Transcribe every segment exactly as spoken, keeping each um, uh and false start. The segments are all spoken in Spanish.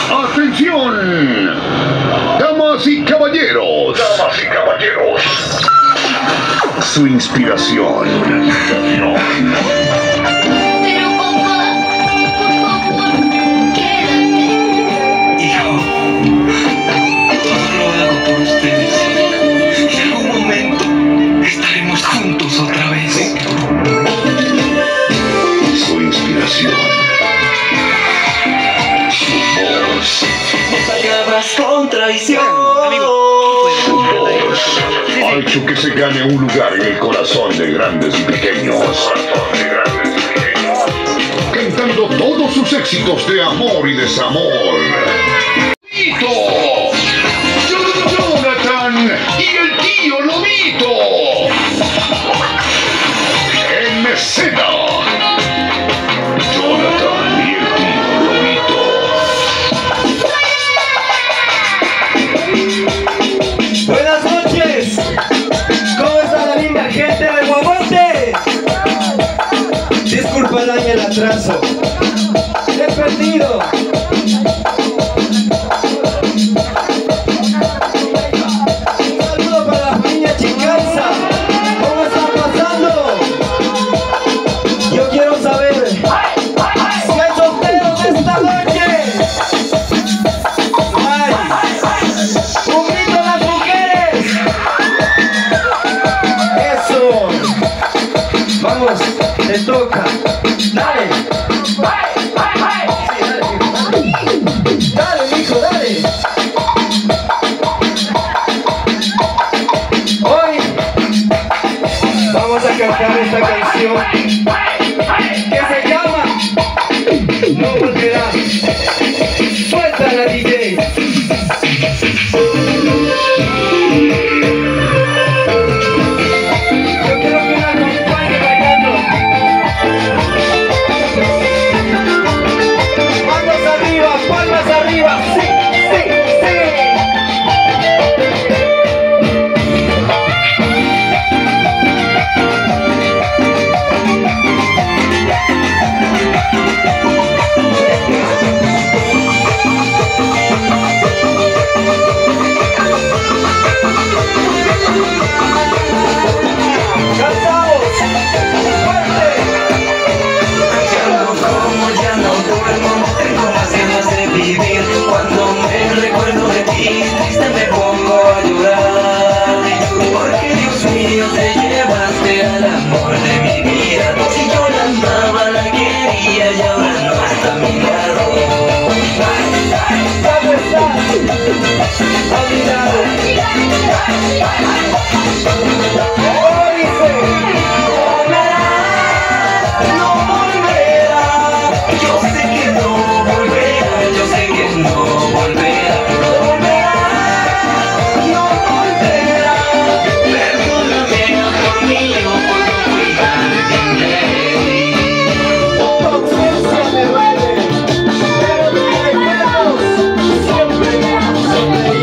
¡Atención! Damas y caballeros. Damas y caballeros. Su inspiración. Pero papá, por favor, quédate. Hijo, todo lo hago por ustedes. En algún momento estaremos juntos otra vez. Su inspiración. Su voz. Me pagabas con traición. Su voz ha hecho que se gane un lugar en el corazón de grandes y pequeños. Cantando todos sus éxitos de amor y desamor. ¡Lobito! ¡Jonathan y el tío Lobito! En escena. Jonathan y el tío Lobito. Buenas noches. ¿Cómo está la linda gente de Guamonte? Disculparán el atraso. He perdido. Un saludo para la familia Chicalza. ¿Cómo están pasando? Yo quiero saber si hay solteros esta noche. ¡Ay! ¡Un grito a las mujeres! ¡Eso! Vamos, te toca. ¡Dale! Sí, dale. Dale, mijo, dale. Hoy vamos a cantar esta canción que se llama No Volverás. Suéltala, D J. Yo quiero que me acompañe bailando. Manos arriba, palmas arriba. Sí, sí, sí. ¡Cansados! ¡Fuerte! Ya no como, ya no duermo, tengo más ganas de vivir. Cuando me recuerdo de ti, triste me pongo a llorar. Porque Dios mío, te llevaste al amor de mi vida. Si yo la amaba, la quería y ahora no está a mi lado. ¿Cómo estás? A mi lado. ¿Cómo dice? No volverá, yo sé que no volverá, yo sé que no volverá, no volverá, no volverá. Perdóname, amor mío, por no cuidar bien de ti. Tu ausencia me duele, pero tus recuerdos siempre me hacen sonreír.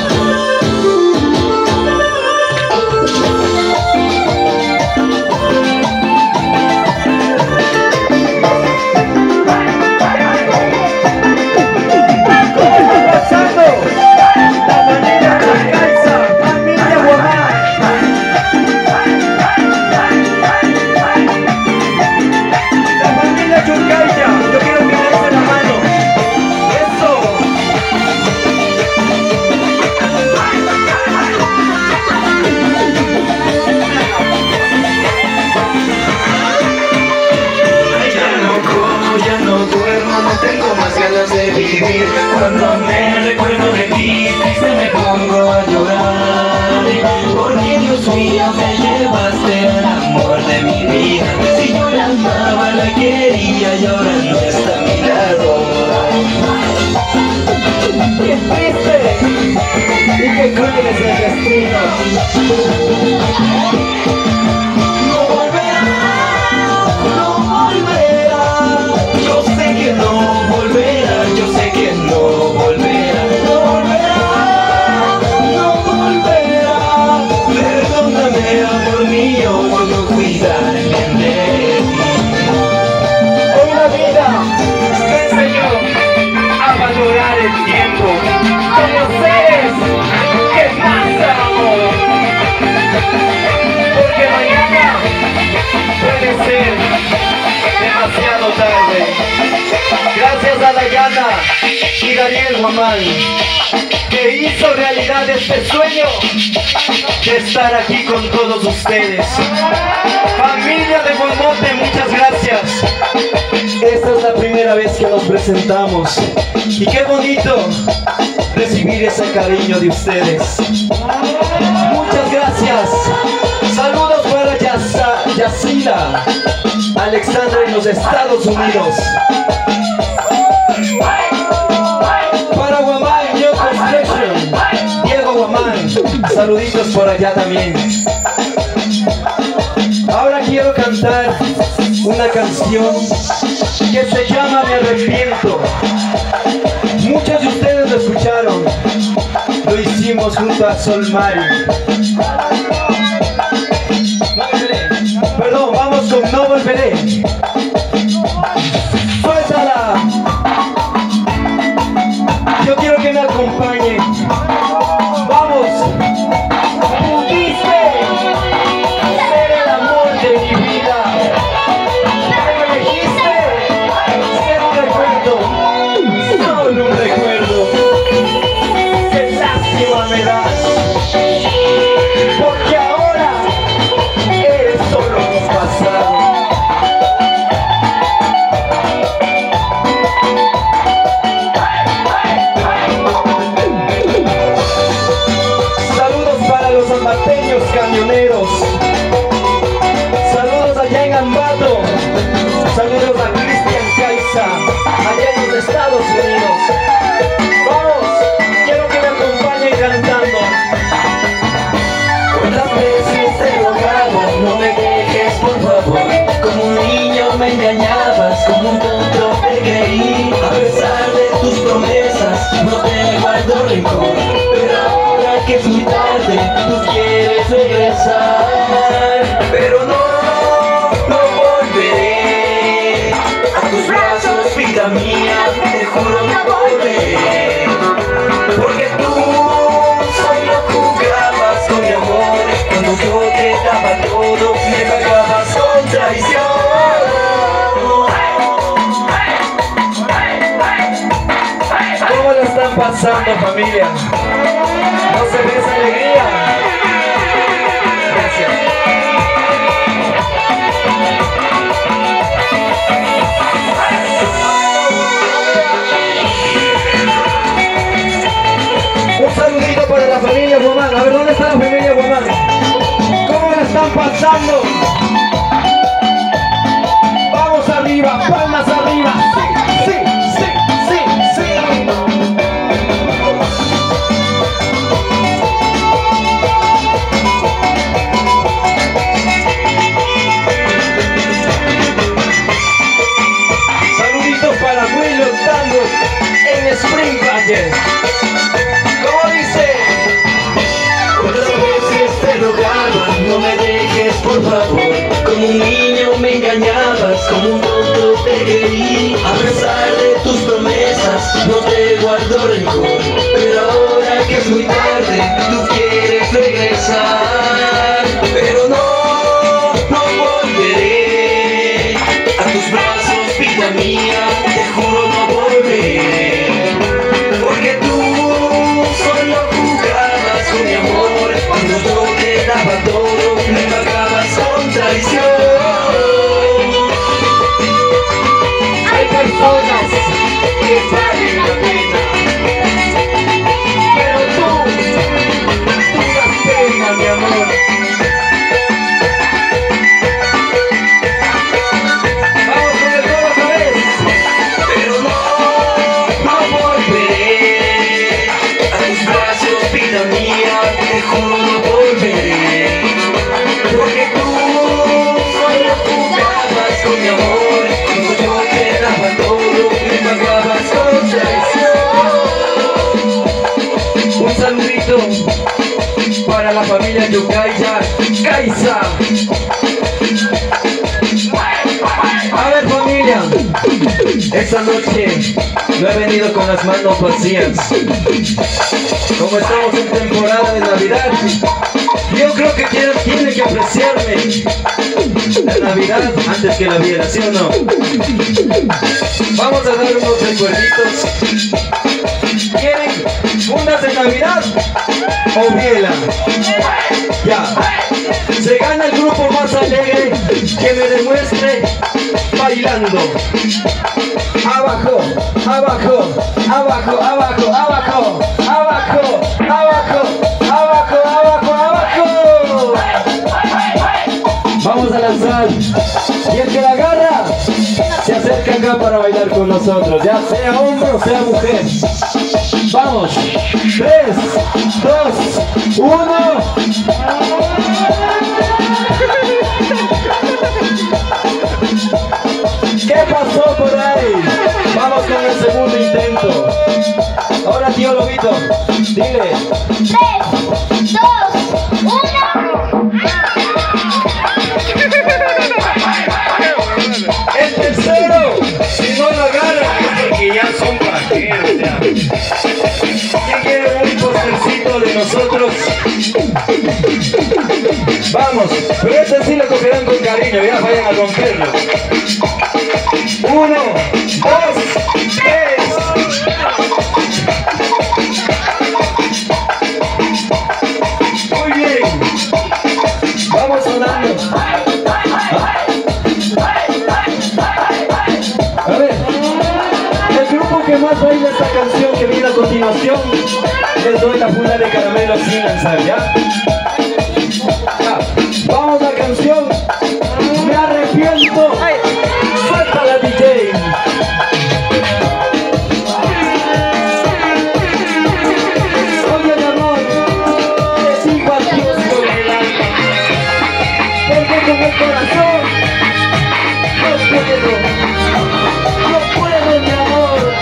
¿Cómo está pasando? La familia Chicalza, familia Guamán. La familia Churcaya, yo quiero que me des la mano. Eso. Ya no como, ya no duermo, no tengo más ganas de vivir. Cuando me recuerdo de ti, triste me pongo a llorar. Porque Dios mío, me llevaste al amor de mi vida. Si yo la amaba, la quería y ahora no está a mi lado. ¡Qué triste! Y qué cruel es el destino. No volverá, no volverá. Yo sé que no volverá, yo sé que no volverá, no volverá, no volverá. Perdóname, amor mío, por no cuidar bien de ti. Hoy la vida me enseñó a valorar el y Daniel Guamán, que hizo realidad este sueño de estar aquí con todos ustedes. Familia de Guamote, muchas gracias. Esta es la primera vez que nos presentamos y qué bonito recibir ese cariño de ustedes. Muchas gracias. Saludos para Yasa, Yasila Alexandra en los Estados Unidos. Para Guamán New Construction, Diego Guamán, saluditos por allá también. Ahora quiero cantar una canción que se llama Me Arrepiento. Muchos de ustedes lo escucharon, lo hicimos junto a Sol Mari. Perdón, vamos con No Volveré. Suéltala. Yo quiero que me acompañen. Vamos. Pudiste ser el amor de mi vida. Me elegiste ser un recuerdo, solo un recuerdo. Qué lástima me das, porque ahora eres solo mi pasado. Saludos para los ambateños camioneros. Saludos allá en Ambato. Saludos a Cristian Caiza, allá en los Estados Unidos. Vamos, quiero que me acompañen cantando. ¿Cuántas veces te he rogado, no me dejes por favor? Como un niño me engañabas, como un tonto te creí. A pesar de tus promesas, no te guardo rencor. Pero ahora que es muy tarde, tú quieres regresar. Pero no, no volveré a tus brazos, vida mía, te juro no volveré. Porque tú solo jugabas con mi amor, cuando yo te daba todo, me pagabas con traición. ¿Cómo lo están pasando, familia? ¿No se ve esa alegría? Gracias. Un saludito para la familia Guamán. A ver, ¿dónde está la familia Guamán? ¿Cómo la están pasando? Vamos arriba, palmas arriba. Sí, sí, sí, sí, sí. Saluditos para Willow Tango en Spring Valley. ¿Cómo dice? Cuántas veces te rogaba, no me dejes por favor. Como un niño me engañabas, como un tonto te creí. A pesar de tus promesas, no te guardo rencor. Pero ahora que es muy tarde, tú quieres regresar. Pero no, no volveré a tus brazos, vida mía, te juro no volveré. Porque tú solo jugabas con mi amor, cuando yo te daba todo, me pagabas con traición. Hay personas que valen la pena, pero tú, tú das pena, mi amor. Vamos con el coro otra vez. Pero no, no volveré a tus brazos, vida mía, te juro no volveré. Porque tú solo jugabas con mi amor, cuando yo te daba todo, me pagabas con traición. Un saludito para la familia Yukaya Caiza. A ver, familia, esta noche no he venido con las manos vacías. Como estamos en temporada de Navidad, Yo creo que tiene, tiene que apreciarme la Navidad antes que la vida, ¿sí o no? Vamos a dar unos recuerditos. ¿Quieren fundas de Navidad o biela? Ya. Se gana el grupo más alegre que me demuestre bailando. Abajo, abajo, abajo, abajo, abajo, abajo, abajo, abajo, abajo, abajo. Vamos a lanzar. Y el que la agarra se acerca acá para bailar con nosotros, ya sea hombre o sea mujer. Vamos. tres, dos, uno. ¿Qué pasó por ahí? Vamos con el segundo intento. Ahora, tío Lobito, dile. tres, dos, uno. El tercero, si no lo agarran es porque ya son pajeros, ya. ¿Quién quiere un postercito de nosotros? Vamos, pero este sí lo cogerán con cariño, ya vayan a romperlo. Uno, dos, tres. Muy bien. Vamos sonando. A ver, el grupo que más baila esta canción que viene a continuación, les doy la funda de caramelo sin lanzar, ¿ya? Ya. Vamos a la canción. Me arrepiento. Suelta la D J. Oye, mi amor, te digo adiós con el alma, porque con el corazón no puedo, no puedo, mi amor.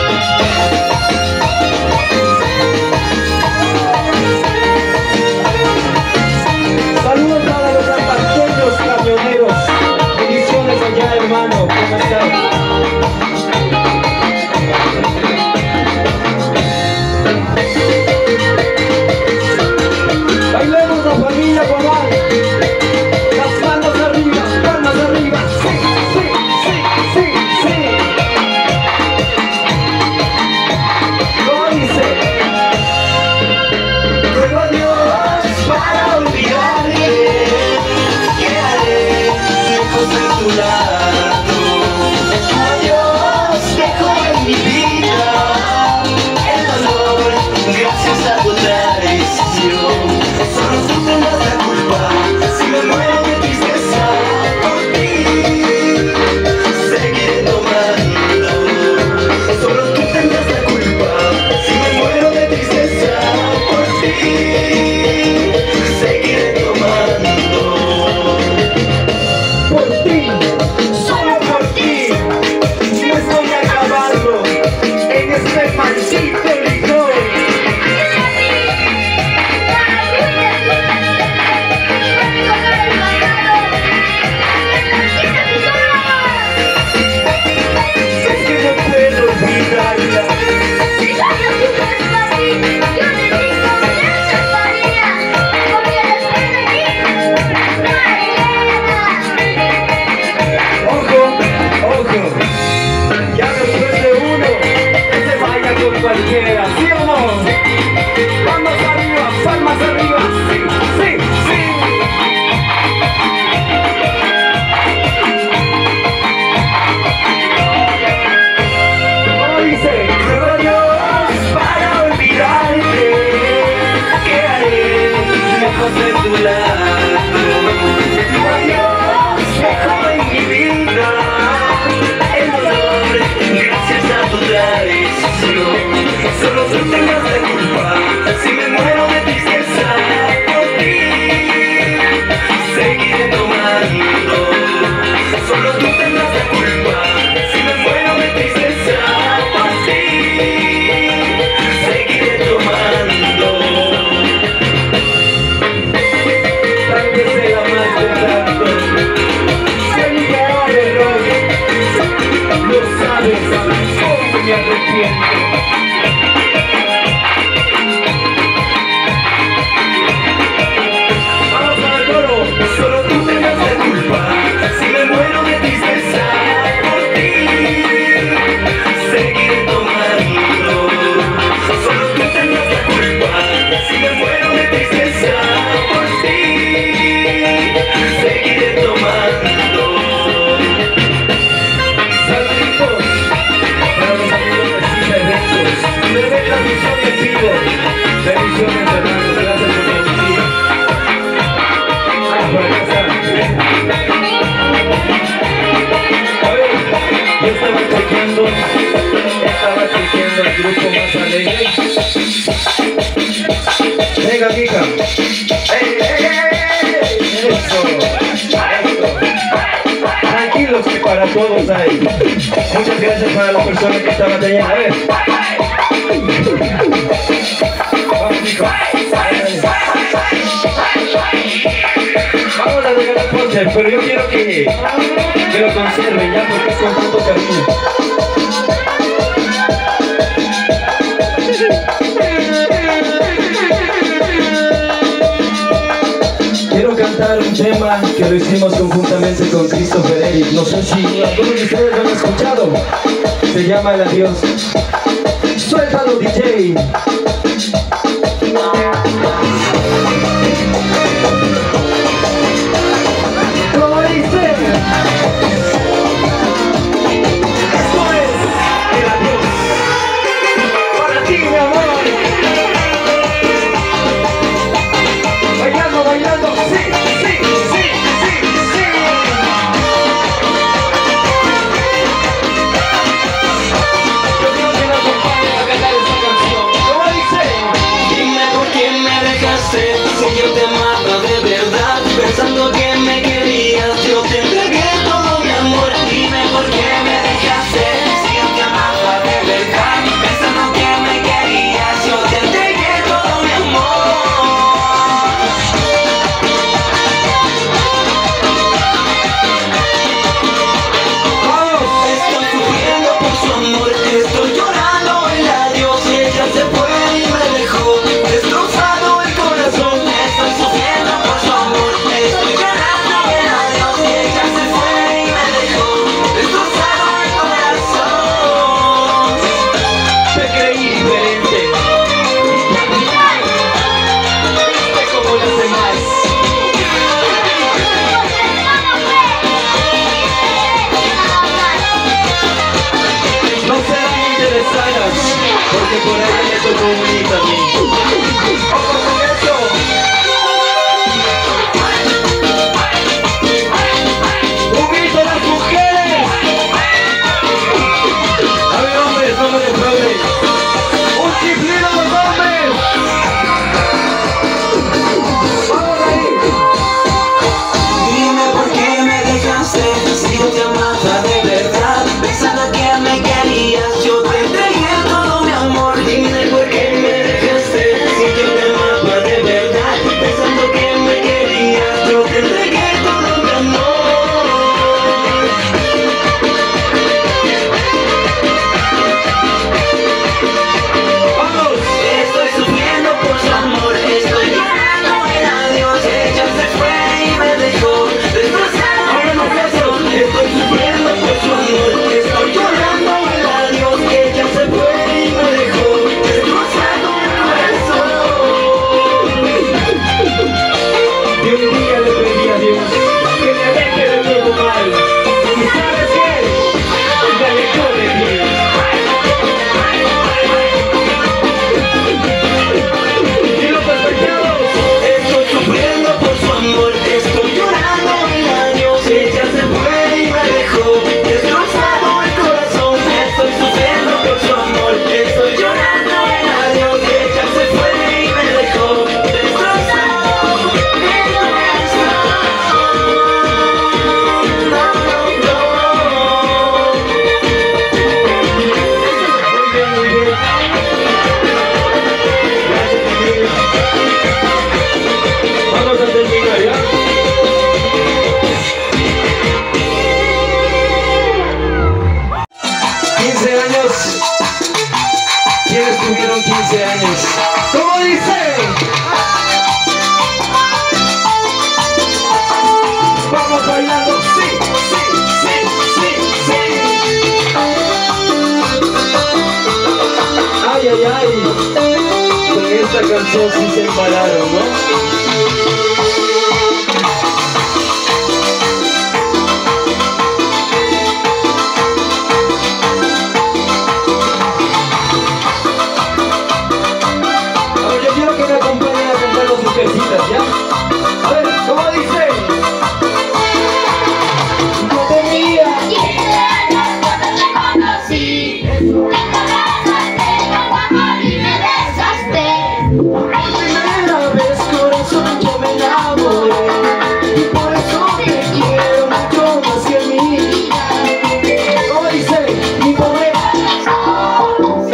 Saludos para los santaqueños camioneros. Bendiciones allá, hermano. ¿Cómo estás? Bailemos la familia Guamán. Las manos arriba, palmas arriba. Sí, sí, sí, sí, sí. ¿Cómo dice? Ruego a Dios para olvidarte. Quedaré lejos de tu lado. Adiós, dejo en mi vida el dolor gracias a tu traición. Solo tú tendrás la culpa si me muero de tristeza por ti. Seguiré tomando. Solo tú tendrás la culpa si me muero de tristeza por ti. Seguiré tomando. Por ti, solo por ti, me estoy acabando en este maldito licor. Es que no puedo olvidarla. Ojo, ojo, ya después de uno, que se vaya con cualquiera, ¿sí o no? Vamos arriba, palmas arriba, sí, sí, sí. ¿Cómo dice? Ruego a Dios para olvidarte, quedaré lejos de tu lado. Adiós, dejo en mi vida el dolor gracias a tu traición. Solo tú tendrás la culpa si me muero de tristeza por ti. Seguiré tomando. Solo tú tendrás la culpa si me muero de tristeza por ti. Seguiré tomando. Tal vez sea más de tanto. Se liberó el error. Lo sabes, cómo me arrepiento. hey, hey. Venga, Kika. Hey, hey, hey, hey. Eso, eso. Tranquilos que para todos hay. Muchas gracias para la persona que está batallando. A ver. Vamos, Kika. Vamos a regalar póster, pero yo quiero que, que lo conserven ya porque es con tanto cariño. Quiero cantar un tema que lo hicimos conjuntamente con Christopher Eric. No sé si algunos de ustedes lo han escuchado. Se llama El Adiós. Suéltalo, D J. ¿Cómo dice? Esto es El Adiós. Para ti, mi amor. Bailando, bailando, sí, sí, sí, sí, sí. Yo quiero que me acompañen a cantar esta canción. ¿Cómo dice? Dime por qué me dejaste, si yo te amaba de verdad, pensando que me querías, yo te entregué todo mi amor. Dime por qué me dejaste, si yo te amaba de verdad, pensando que me querías, yo te entregué todo mi amor. Estoy sufriendo por su amor, estoy llorando el adiós, ella se fue y me dejó destrozado el corazón. Estoy sufriendo por su amor, estoy llorando el adiós, ella se fue y me dejó destrozado el corazón. Te creí diferente. Fuiste como las demás. No serán interesadas, porque por ahí me tocó unir a mí. ¡Ojo con eso! ¡Un grito a las mujeres! A ver, hombres, no me defrauden. ¡Un chiflido a los hombres! ¡Vamos ahí! Dime por qué me dejaste, si yo te amaba de verdad, pensando que me querías, yo te entregué todo mi amor. Dime por qué me dejaste, si yo te amaba de verdad, pensando que me querías, yo te entregué todo mi amor. ¡Vamos! Estoy sufriendo por su amor, estoy llorando el adiós, ella se fue y me dejó destrozado el corazón. Estoy sufriendo por su amor, estoy llorando el adiós, ella se fue y me dejó destrozado el corazón. Y un día le pedí a Dios que me aleje de todo mal. ¿Y sabes qué? Me alejó de ti. Y los despechados. Estoy sufriendo por su amor, estoy llorando el adiós, ella se fue y me dejó destrozado el corazón. Estoy sufriendo por su amor, estoy llorando el adiós, ella se fue y me dejó destrozado el Muy bien, muy bien. Gracias, familia. Vamos a terminar, ¿ya? quince años. ¿Quiénes tuvieron quince años? ¿Cómo dice? Vamos bailando, sí, sí, sí, sí, sí. Ay, ay, ay. Con esta canción sí se embalaron, ¿no? Ahora yo quiero que me acompañen a cantar los mujercitas, ¿ya? A ver, ¿cómo dice? No tenía quince años cuando te conocí. La cabeza tengo a morir. primera vez, corazón, yo me enamoré. Y por eso te quiero mucho más que a mí. Como dice mi pobre corazón,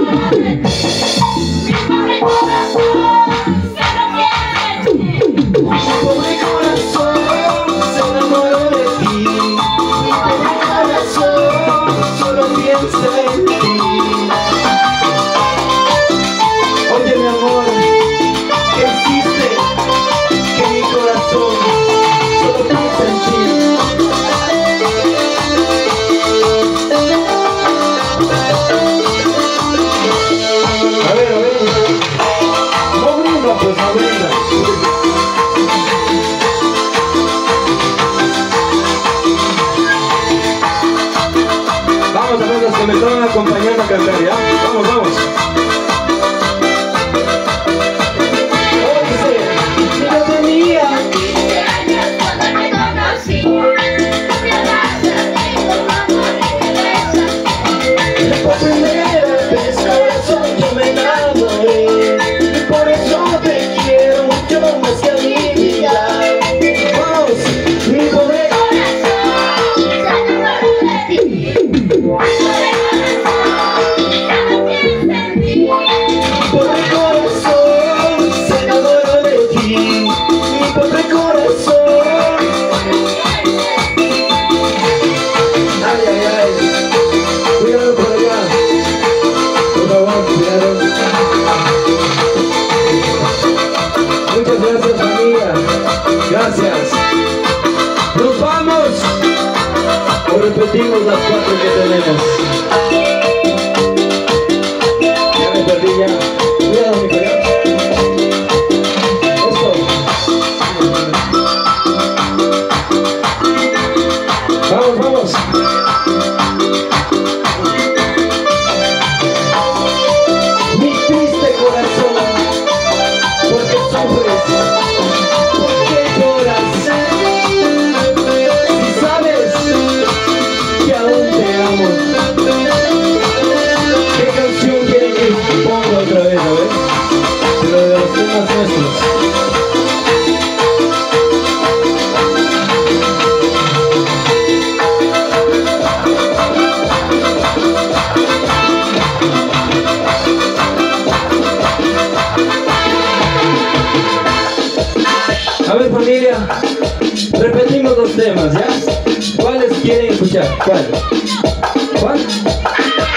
mi pobre corazón se enamoró de ti. Mi pobre corazón se enamoró de ti. Mi pobre corazón solo piensa en ti. Oye, mi amor, ¿qué hiciste? Que mi corazón solo piensa en ti. A ver, a ver. No brinda, pues no brinda. Vamos, amigos, que me están acompañando a cantar, ¿ya? Vamos, vamos. Yo tenía quince años cuando te conocí. Me abrazaste como amor y te besas. por primera vez, corazón, yo me enamoré. Y por eso te quiero mucho más que a mi vida. Vamos, mi pobre Corazón se enamoró de ti. Mi pobre corazón solo piensa en ti. pobre corazón se enamoró de ti. Mi pobre corazón. Ay, ay, ay. Cuidado por allá. Por favor, cuidado. Muchas gracias, familia. Gracias. Nos vamos. O repetimos las cuatro que tenemos. Ya me perdí ya. Cuidado, mi cuidado. Esto. Vamos, vamos. Mi triste corazón, porque sufres, porque lloras. Si sabes que aún te amo. ¿Qué canción quieren que ponga otra vez, a ver? Pero de los temas nuestros. A ver, familia, repetimos los temas, ¿ya? ¿Cuáles quieren escuchar? ¿Cuál? ¿Cuál?